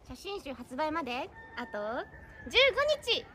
写真集発売まであと15日。